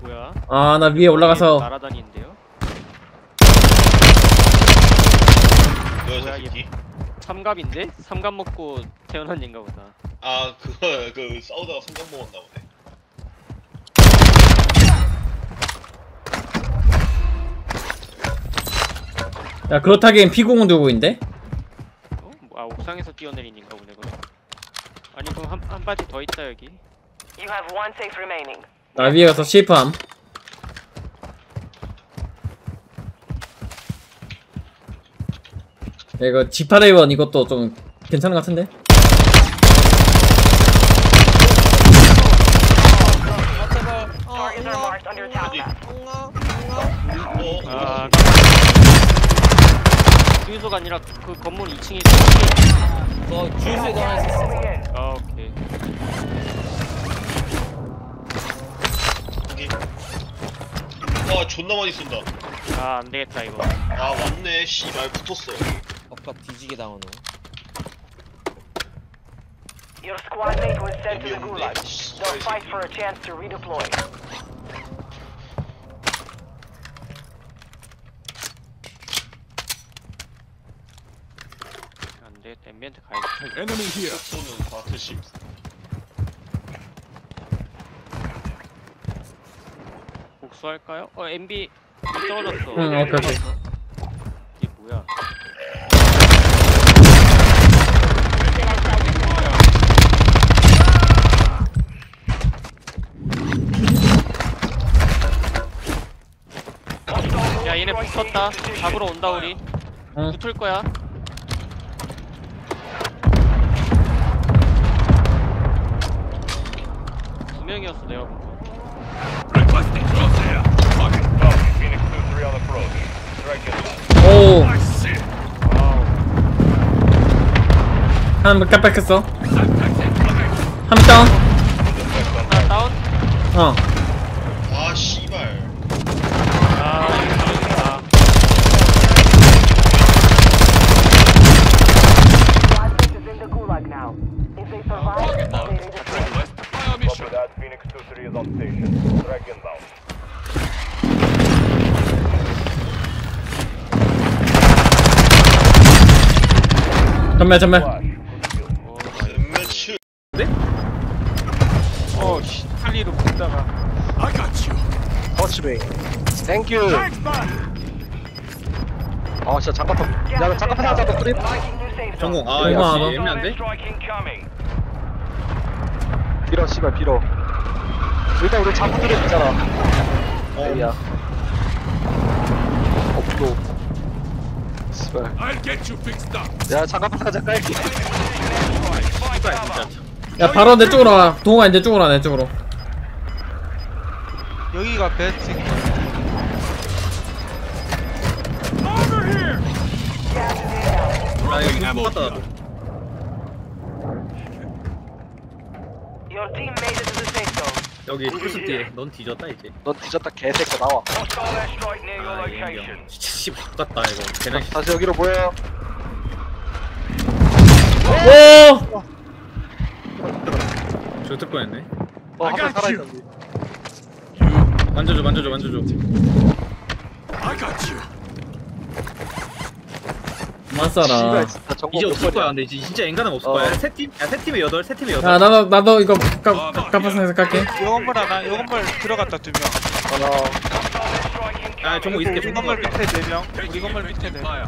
뭐야? 아, 나 위에 올라가서. 날아다니는데요? 뭐야 뭐야, 저 새끼? 삼갑인데? 삼갑 먹고 태어난 얘인가 보다. 아 그거 그 싸우다가 성공 먹었나 보네. 야, 그렇다기엔 피공은 들고 있는데? 어? 아, 옥상에서 뛰어내린 얘인가 보네, 그럼. 아니, 그럼 한 바지 더 있다, 여기. You have one safe remaining. 나 위에 가서 CF함. 야, 이거 G8A1 이것도 좀 괜찮은 것 같은데? Targets are marked on your attack map. 아, 주유소가 아니라 그 건물 2층에 너 주유소에도 하나 있었어. 아, 오케이. 여기. 와 존나 많이 쏜다. 아, 안 되겠다, 이거. 아 왔네. 씨발 붙었어. 아까 뒤지게 당하노. Your squad mate was sent to the 여기 gulag. 없네. They'll fight for a chance to redeploy. 안 되겠다, 앰비언트 가야겠다. Enemy here. 쏘는 바트십. 복수할까요? MB 떨어졌어. 응, 오케이. 이게 뭐야? 야, 얘네 붙었다. 잡으러 온다, 우리. 응. 붙을 거야. 두 명이었어, 내가 본 거. Requesting crosshair. Target. Phoenix 2-3 on approach. Strike inbound. 오, I see it. 와우. 한 번 깜빡했어. Contacted. 한 번 다운. 하나 다운? 어. 아 씨발. 아, 이거 잘했다. Squad mate is in the gulag now. If they survive, they redeploy. Request fire Copy mission. that. Phoenix 2-3 is on station. Strike inbound. 전멸, 전멸. Flash. 몇칠. 씨, 탈리로 붙다가. I got you. 터치베이 땡큐. Thanks, man. 아 진짜 잠깐만. 야 나 잠깐만 하자. 너 그립. Marking new safe zone. 전공 아 얼마 역시 안 와? 애매한데? Strike incoming. 빌어 씨발 빌어. 일단 우리 자꾸 드립 있잖아. 에이야. 없고. 씨발. I'll get you fixed up. 야 잠깐만 하자 깔게. 야, 바로 내 쪽으로 와. 동호가 내 쪽으로 와, 내 쪽으로. 여기가 베스트. Over here. 나 Dropping 이거 ammo 못 봤다. here. Your team made it to the safe zone. 여기 풀스 뒤에 넌 뒤졌다 이제. 넌 뒤졌다 개새끼 나와. Hostile airstrike near your 아 location. 이형 진짜 씨 바꿨다 이거. 걔네 다시 여기로 모여. 오! 저특 뻔했네. 한명 살아있던데. 만져줘 만져줘 만져줘. I got you. 그만 써라. 씨발 진짜 정보 이제 몇 없을 거야. 번이야. 근데 이제 진짜 엔간함 없을 어. 거야. 세 팀? 야세 팀에 8, 세 팀에 8. 야, 나도 이거 깜빡해서 깔게. 요 건물 하나, 요 건물 들어갔다 2명. 하나. Hostile airstrike incoming. 아 정보 있을게. 우리 건물 밑에 4명. 우리 Taking 건물 밑에 effective 4명. fire.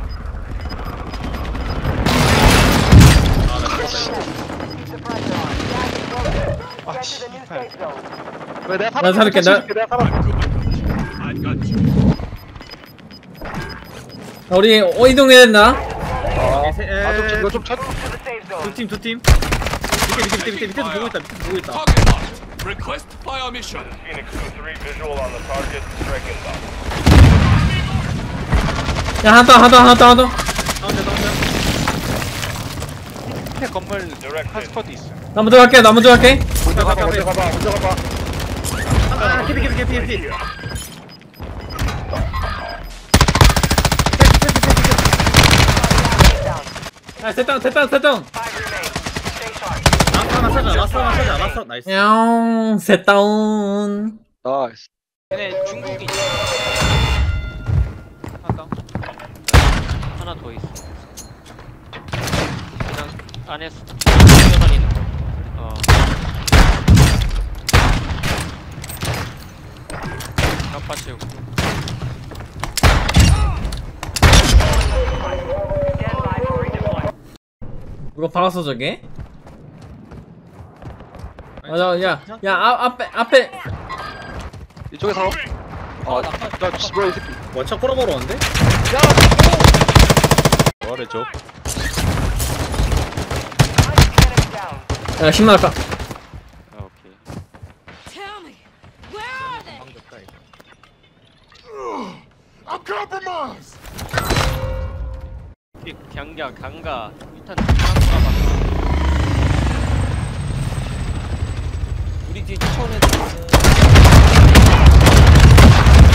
아나 죽었다 이거. Keep the pressure on. 아, Get to the new 씨발. safe zone. 왜 내가 나 살릴게, 나- 내가 살아. I got you. 자, 우리 이동해야 된다. 이거 좀 찾. To the safe zone. 두 팀. 밑에서 보고 있다. 밑에서 보고 있다. Target locked. Request fire mission. Phoenix 2-3 visual on the target. Strike inbound. 야, 하나 더. 다운돼. 밑에 건물 한 스쿼드 있어. 나 먼저 갈게. 먼저 가봐. 아 캐피. 야, 됐다. 5 remain. Stay sharp. 라스트 하나 찾아. 나이스. 뿅, 셋 다운. 나이스. 얘네 중국이 있어. 하다. 하나 더 있어. 그냥 안에서 뛰어다니는 거. 깜빡 채우고. Stand by for redeployment. 누가 박았어 저게? 앞에 이쪽에서 나 집어야 이 새끼. 원차 꼬라보러 왔는데? 뭐하래죠? Enemy down. 야 10만 아까 아 오케이. Tell me, where are they? I'm compromised. 경가 강가 일단 강가 우리 뒤에 쫓아오는 애들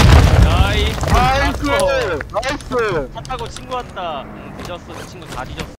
나이스. 나이스. 차 타고 친구 왔다. 뒤졌어. 그 친구 다 뒤졌어.